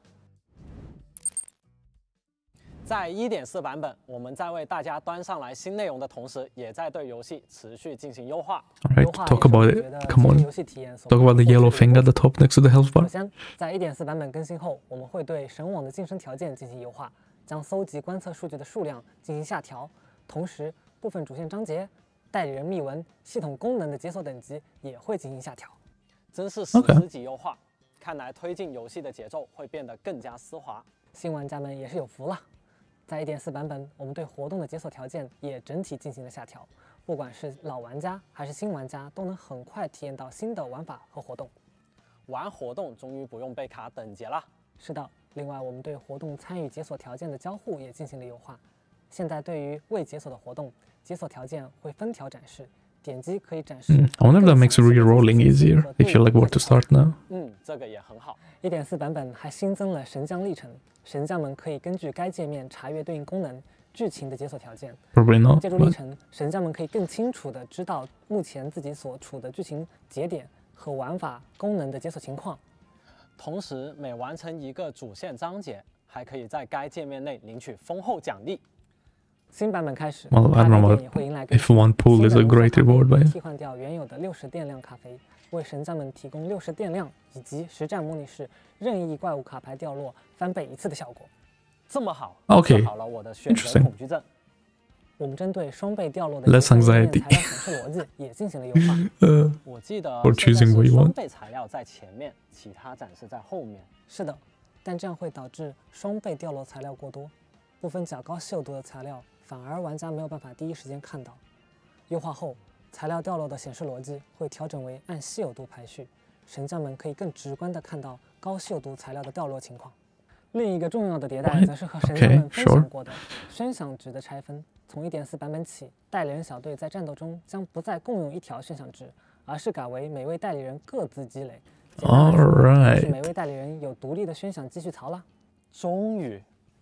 在 1.4 版本，我们在为大家端上来新内容的同时，也在对游戏持续进行优化。 Alright, talk about it. Come on. Talk about the yellow thing at the top next to the health 首 bar. 先，在 1.4 版本更新后，我们会对神网的晋升条件进行优化，将搜集观测数据的数量进行下调，同时部分主线章节、代理人秘闻、系统功能的解锁等级也会进行下调。 真是10级优化，看来推进游戏的节奏会变得更加丝滑。 新玩家们也是有福了。在 1.4 版本，我们对活动的解锁条件也整体进行了下调，不管是老玩家还是新玩家，都能很快体验到新的玩法和活动。 玩活动终于不用被卡等级了。 是的，另外我们对活动参与解锁条件的交互也进行了优化。现在对于未解锁的活动，解锁条件会分条展示，点击可以展示。 I wonder if that makes re-rolling easier if you like where to start now. 这个也很好。 1.4 版本还新增了神将历程，神将们可以根据该界面查阅对应功能、剧情的解锁条件。 Probably not. 借助历程，神将们可以更清楚地知道目前自己所处的剧情节点和玩法功能的解锁情况。 同时，每完成一个主线章节，还可以在该界面内领取丰厚奖励。 新版本开始， Well, I don't know if one pool is a great reward, but 替换掉原有的60电量咖啡，为神将们提供60电量以及实战模拟室任意怪物卡牌掉落翻倍1次的效果。 这么好 Okay. 治好了我的选择恐惧症。 我们针对双倍掉落的 Less anxiety. 材料显示逻辑也进行了优化。 我记得 Or choosing what you 双 want. 倍材料在前面，其他展示在后面。 是的，但这样会导致双倍掉落材料过多，部分较高稀有度的材料反而玩家没有办法第一时间看到。优化后，材料掉落的显示逻辑会调整为按稀有度排序，神将们可以更直观地看到高稀有度材料的掉落情况。另一个重要的迭代则是和神将们分享过的声响值的拆分。从 1.4 版本起，代理人小队在战斗中将不再共用一条声响值，而是改为每位代理人各自积累。 Alright. 是每位代理人有独立的宣响积蓄槽了。 终于，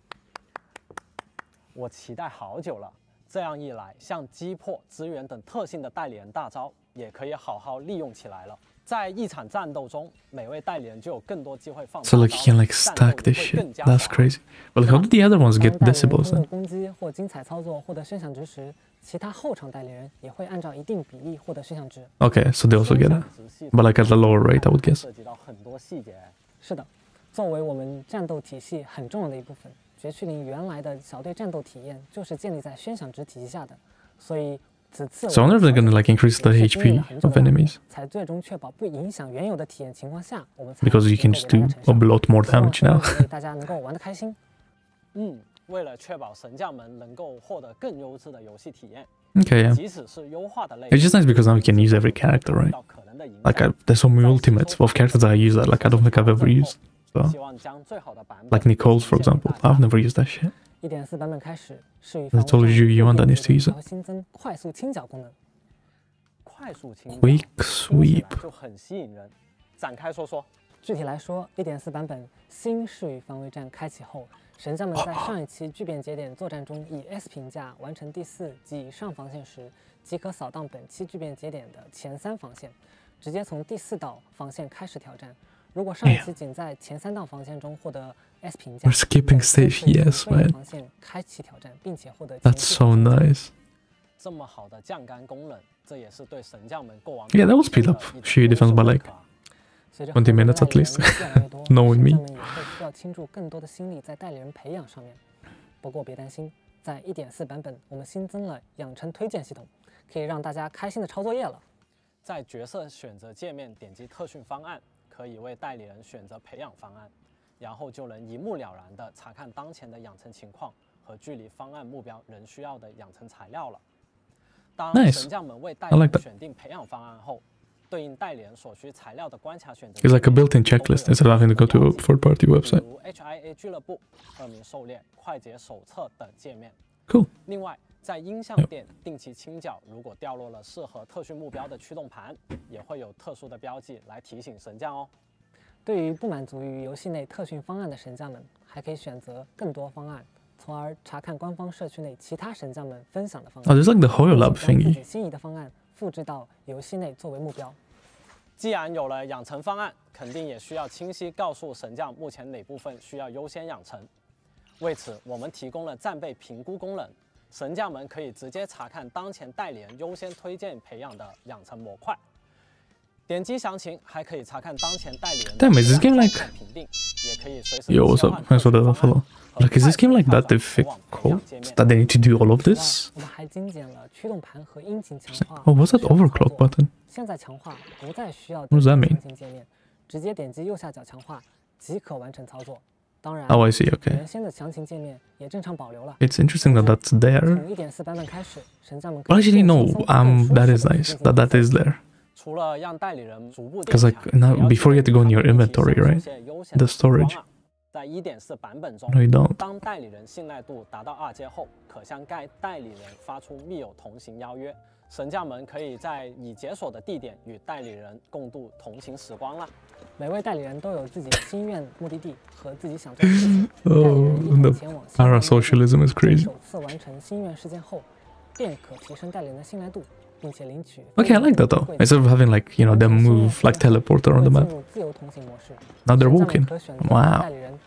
我期待好久了。这样一来，像击破、支援等特性的代理人大招也可以好好利用起来了。在一场战斗中，每位代理人就有更多机会放大 So like he can like stack this shit. That's crazy. But like, how did the other ones get decibels 通 then? 过攻击或精彩操作获得宣响值时，其他后场代理人也会按照一定比例获得宣响值。 Okay, so they also get it. But like at a lower rate, I would guess. 涉及到很多细节。 是的，作为我们战斗体系很重要的一部分，绝区零原来的小队战斗体验就是建立在宣响值体系下的，所以此次 So I wonder if they're gonna like increase the HP of enemies. 才最终确保不影响原有的体验情况下，我们才 Because you can just do a lot more damage now. 为大家能够玩得开心。 为了确保神将们能够获得更优质的游戏体验， Okay, yeah. 即使是优化的类 It's just nice because now you can use every character, right? Like there's so many ultimates of characters that I use that like I don't think I've ever used. Like Nicole's, for example. I've never used that shit. 1.4 版本开始，是与 I told you want that needs to use it. 新增快速清剿功能。 Quick sweep 就很吸引人，展开说说。 具体来说，1.4版本新视域防卫战开启后，神将们在上一期巨变节点作战中以 S 评价完成第4及以上防线时，即可扫荡本期巨变节点的前3防线，直接从第4道防线开始挑战。如果上一期仅在前3道防线中获得 S 评价， We're skipping stage, yes, man. 防线开启挑战，并且获得 That's so nice. 这么好的降杆功能，这也是对神将们过往 Yeah, that will speed up Shi defense by like 20 minutes at least. Knowing me. 也会需要倾注更多的心力在代理人培养上面。不过别担心，在 1.4 版本，我们新增了养成推荐系统，可以让大家开心的抄作业了。 在角色选择界面点击特训方案，可以为代理人选择培养方案，然后就能一目了然地查看当前的养成情况和距离方案目标仍需要的养成材料了。当神将们为代理人选定培养方案后，对应代理人所需材料的关卡选择 It's like a built-in checklist instead of having to go to a third-party website. 如 HIA 俱乐部、2名狩猎、快捷手册等界面。 Cool. 另外，在音像店定期清剿，如果掉落了适合特训目标的驱动盘，也会有特殊的标记来提醒神将哦。 对于不满足于游戏内特训方案的神将们，还可以选择更多方案，从而查看官方社区内其他神将们分享的方案。 Oh, there's like the HoloLab thingy. 自己心仪的方案复制到游戏内作为目标。 既然有了养成方案，肯定也需要清晰告诉神将目前哪部分需要优先养成。为此，我们提供了战备评估功能，神将们可以直接查看当前代理人优先推荐培养的养成模块。点击详情，还可以查看当前代理人的 Damn, is this game like... 评定，也可以随时 Yo, what's up? Thanks for the follow. Like, is this game like that difficult that they need to do all of this? 我们还精简了驱动盘和引擎强化。 Oh, what's that overclock button? 现在强化不再需要 What does that mean? 强行界面，直接点击右下角强化即可完成操作。当然， Oh, I see. Okay. 原先的详情界面也正常保留了。 It's interesting that that's there. 从 1.4 版本开始，神将们 Well, actually, no. That is nice. That is there. 除了让代理人逐步 Because like now, before you have to go in your inventory, right? The storage. 在 1.4 版本中， No, you don't. 当代理人信赖度达到2阶后，可向该代理人发出密友同行邀约。神将们可以在已解锁的地点与代理人共度同行时光了。 每位代理人都有自己心愿目的地和自己想做的事情。 Oh, the parasocialism is crazy. 首次完成心愿事件后，便可提升代理人的信赖度，并且领取。 Okay, I like that though. Instead of having like, you know, them move like teleport around the map. 自由同行模式。 Now they're walking. Wow.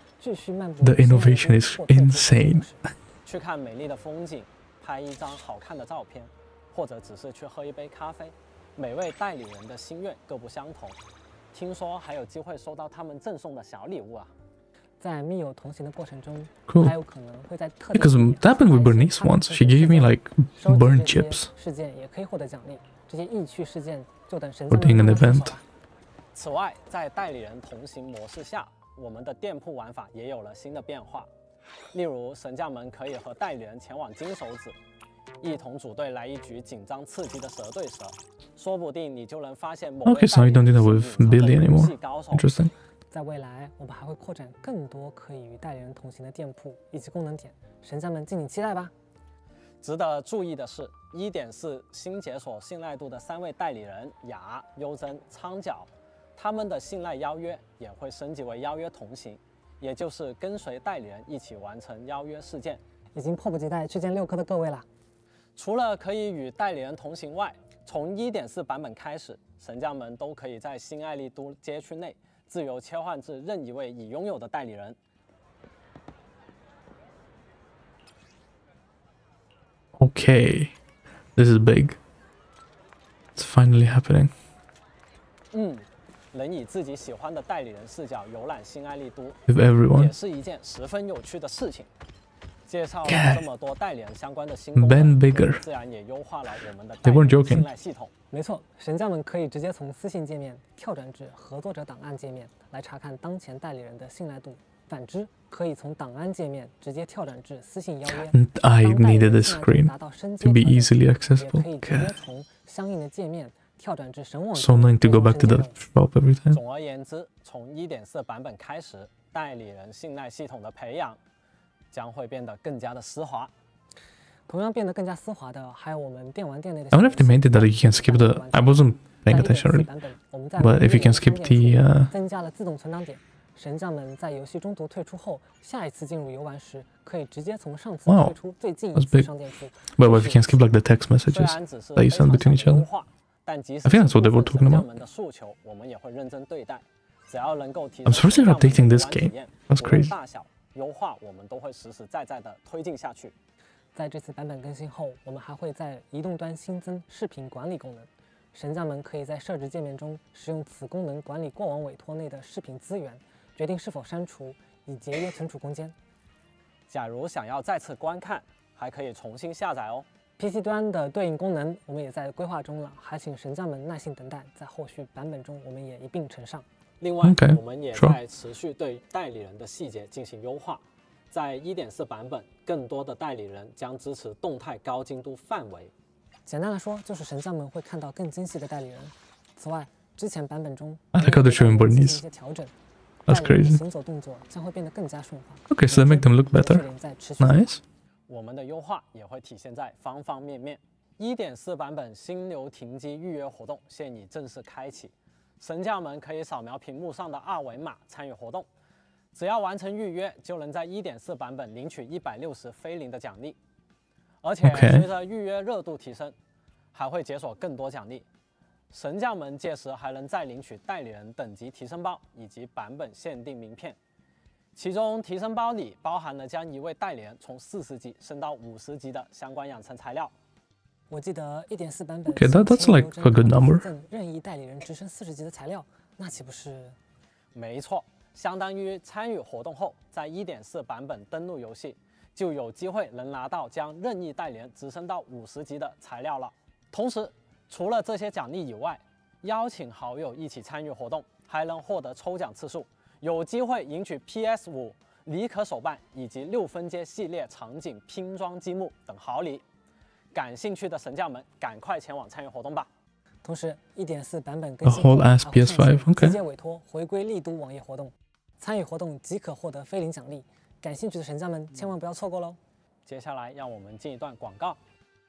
The innovation is insane. 去看美丽的风景，拍一张好看的照片，或者只是去喝一杯咖啡。每位代理人的心愿各不相同，听说还有机会收到他们赠送的小礼物啊！ 在密友同行的过程中， Cool. 还有可能会在特定 Because that happened with Bernice once. She gave me like burn chips. 事件也可以获得奖励，这些易趣事件就等神 For doing an event. 此外，在代理人同行模式下，我们的店铺玩法也有了新的变化。例如，神将们可以和代理人前往金手指，一同组队来一局紧张刺激的蛇对蛇，说不定你就能发现某位 Okay, so now you don't do that with Billy anymore. Interesting. 在未来，我们还会扩展更多可以与代理人同行的店铺以及功能点，神将们敬请期待吧。 值得注意的是 1.4 新解锁信赖度的3位代理人雅、优真、苍角，他们的信赖邀约也会升级为邀约同行，也就是跟随代理人一起完成邀约事件。 已经迫不及待去见6氪的各位啦！ 除了可以与代理人同行外，从 1.4 版本开始，神将们都可以在新爱丽都街区内自由切换至任一位已拥有的代理人。 Okay, this is big. It's finally happening. 能以自己喜欢的代理人视角游览新爱丽都， With everyone. 也是一件十分有趣的事情。介绍了这么多代理人相关的新功能， Ben bigger. 自然也优化了我们的 They 代理 weren't 人 joking. 信赖系统。 没错，神将们可以直接从私信界面跳转至合作者档案界面来查看当前代理人的信赖度。反之，可以从档案界面直接跳转至私信邀约。 I needed this screen to be easily accessible. 也可以直接从相应的界面跳转至神网。 So annoying to go back to the shop every time. 总而言之，从 1.4 版本开始，代理人信赖系统的培养将会变得更加的丝滑。 同样变得更加丝滑的，还有我们电玩店内的。 I wonder if they made it that you can skip the. I wasn't paying attention really, but if you can skip the. 增加了自动存档点，神将们在游戏中途退出后，下一次进入游玩时，可以直接从上次退出最近一次商店出。 But if you can skip like the text messages that you send between each other. 但即 I think that's what they were talking about. I'm surprised they're updating this game. That's crazy. 大小优化我们都会实实在在的推进下去。 在这次版本更新后，我们还会在移动端新增视频管理功能。神将们可以在设置界面中使用此功能管理过往委托内的视频资源，决定是否删除，以节约存储空间。 假如想要再次观看，还可以重新下载哦。 PC 端的对应功能我们也在规划中了，还请神将们耐心等待，在后续版本中我们也一并呈上。 另外，我们也在持续对代理人的细节进行优化。在 1.4 版本，更多的代理人将支持动态高精度范围。 简单来说，就是神将们会看到更精细的代理人。此外，之前版本中 I like how they're showing Bernice. 一些调整。 That's crazy. 行走动作将会变得更加顺滑。 Okay, so they make them look better. Nice. 我们的优化也会体现在方方面面。1.4 版本心流停机预约活动现已正式开启，神将们可以扫描屏幕上的二维码参与活动。只要完成预约，就能在 1.4 版本领取160菲林的奖励，而且随着预约热度提升，还会解锁更多奖励。神将们届时还能再领取代理人等级提升包以及版本限定名片，其中提升包里包含了将一位代理人从40级升到50级的相关养成材料。 我记得 1.4 版本 Okay, that's like a good number. 任意代理人直升40级的材料，那岂不是？ 没错。相当于参与活动后，在 1.4 版本登录游戏，就有机会能拿到将任意代理人直升到50级的材料了。同时，除了这些奖励以外，邀请好友一起参与活动，还能获得抽奖次数，有机会赢取 PS5、李可手办以及6分街系列场景拼装积木等好礼。感兴趣的神将们，赶快前往参与活动吧！ 同时 ，1.4 版本更新后还会直接委托回归丽都网页活动。参与活动即可获得菲林奖励，感兴趣的神将们千万不要错过喽！ 接下来让我们进一段广告。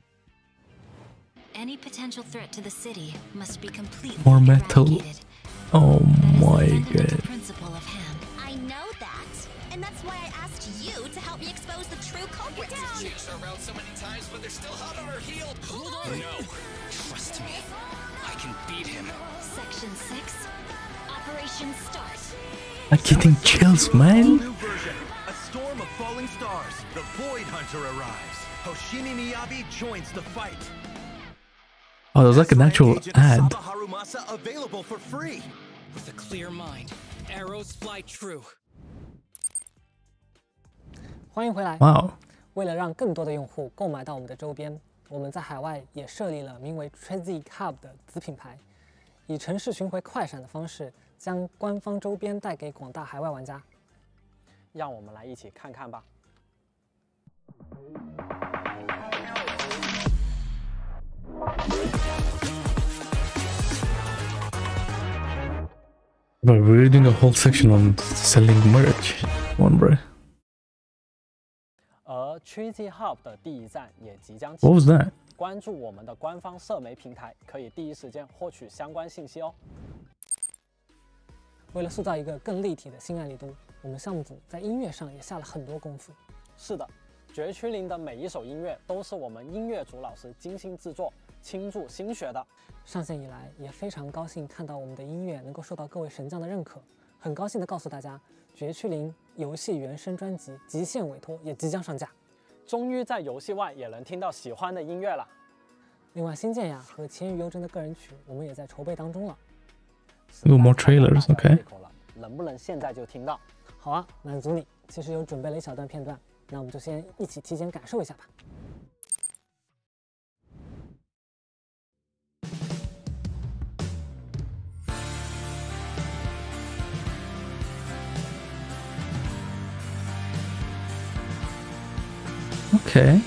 Any potential threat to the city must be completely More metal. Oh my god. I know that, and that's why I asked you to help me expose the true culprit. Chased her around so many times, but they're still hot on her heel. Hold on. No, trust me, I can beat him. Section 6, Operation Start. I'm getting chills, man. New version, a storm of falling stars. The Void Hunter arrives. Hoshimi Miyabi joins the fight. Oh, there's like an actual ad. Harumasa available for free. With a clear mind, arrows fly true. 欢迎回来。 Wow. 为了让更多的用户购买到我们的周边，我们在海外也设立了名为 Transit Hub 的子品牌，以城市巡回快闪的方式。将官方周边带给广大海外玩家， 让我们来一起看看吧。 Bro, we're doing a whole section on selling merch. One, bro. 而 Transit Hub 的第一站也即将启动。What was that? 关注我们的官方社媒平台，可以第一时间获取相关信息哦。 为了塑造一个更立体的新爱丽都，我们项目组在音乐上也下了很多功夫。 是的，绝区零的每一首音乐都是我们音乐组老师精心制作、倾注心血的。 上线以来，也非常高兴看到我们的音乐能够受到各位神将的认可。很高兴地告诉大家，绝区零游戏原声专辑《极限委托》也即将上架。 终于在游戏外也能听到喜欢的音乐了。 另外，新剑雅和千与幽真的个人曲，我们也在筹备当中了。 No more trailers, okay? 能不能现在就听到？ 好啊，满足你。其实有准备了一小段片段，那我们就先一起提前感受一下吧。 Okay.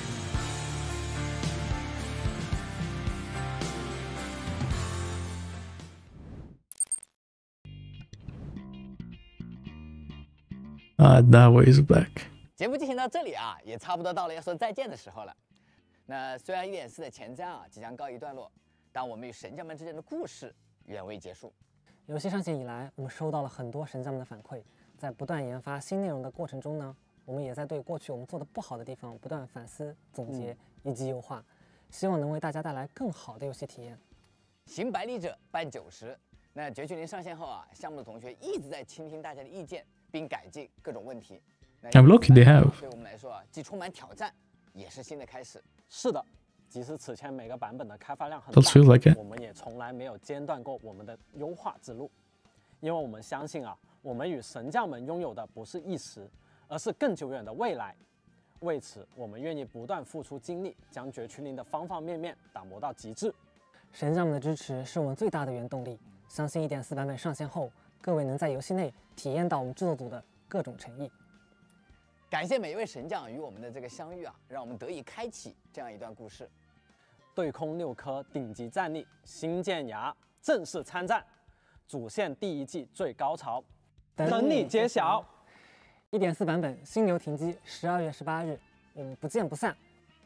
That way is back. 节目进行到这里啊，也差不多到了要说再见的时候了。那虽然1.4的前瞻啊即将告一段落，但我们与神将们之间的故事远未结束。 游戏上线以来，我们收到了很多神将们的反馈，在不断研发新内容的过程中呢，我们也在对过去我们做的不好的地方不断反思、总结以及优化，希望能为大家带来更好的游戏体验。 行百里者半90。那绝区0上线后啊，项目的同学一直在倾听大家的意见，并改进各种问题。 I'm lucky they have. 对我们来说啊，既充满挑战，也是新的开始。 是的，即使此前每个版本的开发量很 Feels like it. 我们也从来没有间断过我们的优化之路，因为我们相信啊，我们与神将们拥有的不是一时，而是更久远的未来。为此，我们愿意不断付出精力，将绝区0的方方面面打磨到极致。 神将们的支持是我们最大的原动力。相信1.4版本上线后，各位能在游戏内体验到我们制作组的各种诚意。 感谢每一位神将与我们的这个相遇啊，让我们得以开启这样一段故事。 对空6颗顶级战力新剑牙正式参战，主线第1季最高潮，等你揭晓。 1.4版本心流停机12月18日，我们不见不散。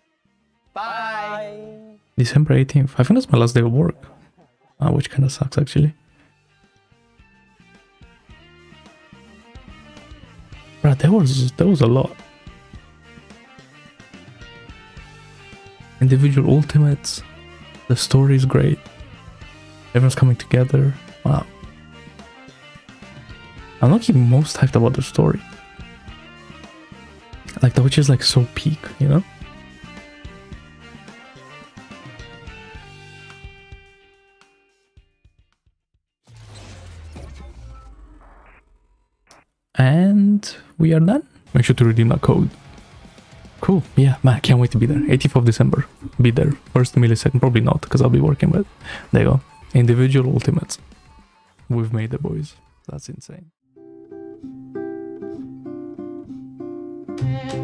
Bye. December 18th. I think that's my last day of work. Which kind of sucks actually. Bruh, there was a lot. Individual ultimates. The story is great. Everyone's coming together. Wow. I'm not even most hyped about the story. Like the Witch is like so peak, you know? And we are done. Make sure to redeem that code. Cool. Yeah, man, I can't wait to be there. 18th of December. Be there. First millisecond. Probably not, because I'll be working, but there you go. Individual ultimates. We've made it, boys. That's insane.